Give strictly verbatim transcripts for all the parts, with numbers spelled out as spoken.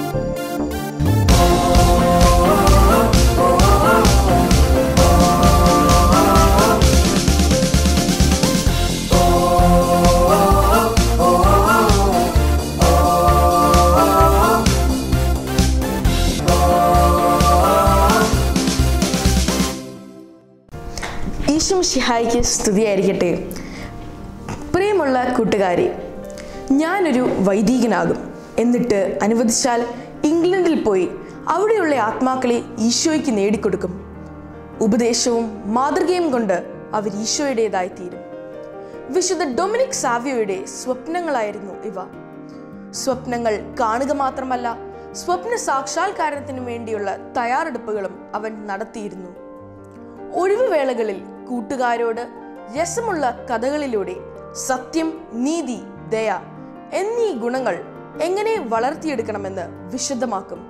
ഈശോമിശിഹായ്ക്ക് സ്തുതിയായിരിക്കട്ടെ. പ്രിയമുള്ള കൂട്ടുകാരെ, ഞാനൊരു വൈദികനാകും, എന്നിട്ട് അനുവദിച്ചാൽ ഇംഗ്ലണ്ടിൽ പോയി അവിടെയുള്ള ആത്മാക്കളെ ഈശോയ്ക്ക് നേടിക്കൊടുക്കും. ഉപദേശവും മാതൃകയും കൊണ്ട് അവർ ഈശോയുടേതായി തീരും. വിശുദ്ധ ഡൊമിനിക് സാവിയോയുടെ സ്വപ്നങ്ങളായിരുന്നു ഇവ. സ്വപ്നങ്ങൾ കാണുക മാത്രമല്ല, സ്വപ്ന സാക്ഷാത്കാരത്തിന് വേണ്ടിയുള്ള തയ്യാറെടുപ്പുകളും അവൻ നടത്തിയിരുന്നു. ഒഴിവുവേളകളിൽ കൂട്ടുകാരോട് രസമുള്ള കഥകളിലൂടെ സത്യം, നീതി, ദയ എന്നീ ഗുണങ്ങൾ എങ്ങനെ വളർത്തിയെടുക്കണമെന്ന് വിശദമാക്കും.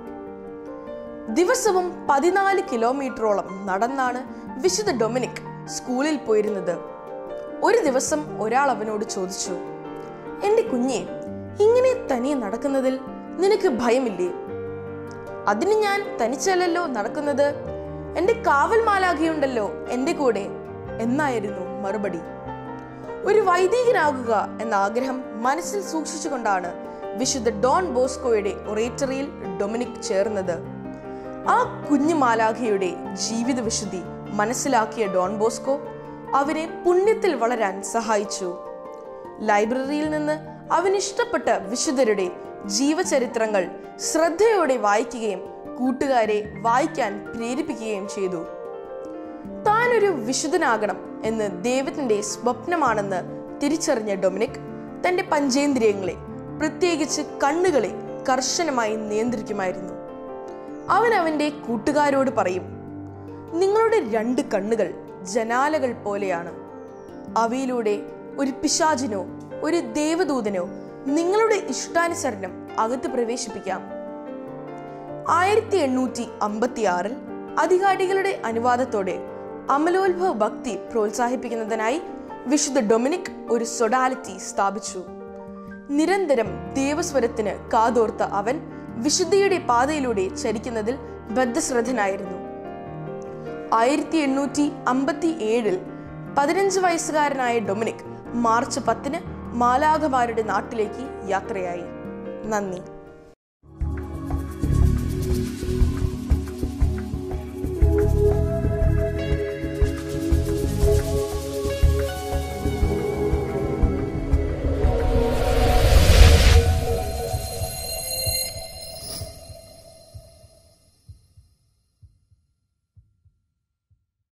ദിവസവും പതിനാല് കിലോമീറ്ററോളം നടന്നാണ് വിശുദ്ധ ഡൊമിനിക് സ്കൂളിൽ പോയിരുന്നത്. ഒരു ദിവസം ഒരാൾ അവനോട് ചോദിച്ചു, "എന്റെ കുഞ്ഞെ, ഇങ്ങനെ തനിയെ നടക്കുന്നതിൽ നിനക്ക് ഭയമില്ലേ?" "അതിന് ഞാൻ തനിച്ചല്ലല്ലോ നടക്കുന്നത്, എന്റെ കാവൽ മാലാഖയുണ്ടല്ലോ എന്റെ കൂടെ" എന്നായിരുന്നു മറുപടി. ഒരു വൈദികനാകുക എന്ന ആഗ്രഹം മനസ്സിൽ സൂക്ഷിച്ചുകൊണ്ടാണ് വിശുദ്ധ ഡോൺ ബോസ്കോയുടെ ഒറേറ്ററിയിൽ ഡൊമിനിക് ചേർന്നത്. ആ കുഞ്ഞു മാലാഖയുടെ ജീവിത വിശുദ്ധി മനസ്സിലാക്കിയ ഡോൺ ബോസ്കോ അവനെ പുണ്യത്തിൽ വളരാൻ സഹായിച്ചു. ലൈബ്രറിയിൽ നിന്ന് അവനിഷ്ടപ്പെട്ട വിശുദ്ധരുടെ ജീവചരിത്രങ്ങൾ ശ്രദ്ധയോടെ വായിക്കുകയും കൂട്ടുകാരെ വായിക്കാൻ പ്രേരിപ്പിക്കുകയും ചെയ്തു. താനൊരു വിശുദ്ധനാകണം എന്ന് ദൈവത്തിന്റെ സ്വപ്നമാണെന്ന് തിരിച്ചറിഞ്ഞ ഡൊമിനിക് തന്റെ പഞ്ചേന്ദ്രിയങ്ങളെ, പ്രത്യേകിച്ച് കണ്ണുകളെ കർശനമായി നിയന്ത്രിക്കുമായിരുന്നു. അവൻ അവന്റെ കൂട്ടുകാരോട് പറയും, "നിങ്ങളുടെ രണ്ട് കണ്ണുകൾ ജനാലകൾ പോലെയാണ്. അവയിലൂടെ ഒരു പിശാചിനോ ഒരു ദേവദൂതനോ നിങ്ങളുടെ ഇഷ്ടാനുസരണം അകത്ത് പ്രവേശിപ്പിക്കാം." ആയിരത്തി എണ്ണൂറ്റി അമ്പത്തി ആറിൽ അധികാരികളുടെ അനുവാദത്തോടെ അമലോത്ഭവ ഭക്തി പ്രോത്സാഹിപ്പിക്കുന്നതിനായി വിശുദ്ധ ഡൊമിനിക് ഒരു സൊഡാലിറ്റി സ്ഥാപിച്ചു. നിരന്തരം ദേവസ്വരത്തിന് കാതോർത്ത അവൻ വിശുദ്ധിയുടെ പാതയിലൂടെ ചരിക്കുന്നതിൽ ബദ്ധശ്രദ്ധനായിരുന്നു. ആയിരത്തി എണ്ണൂറ്റി അമ്പത്തി ഏഴിൽ പതിനഞ്ച് വയസ്സുകാരനായ ഡൊമിനിക് മാർച്ച് പത്തിന് മാലാഖമാരുടെ നാട്ടിലേക്ക് യാത്രയായി. നന്ദി.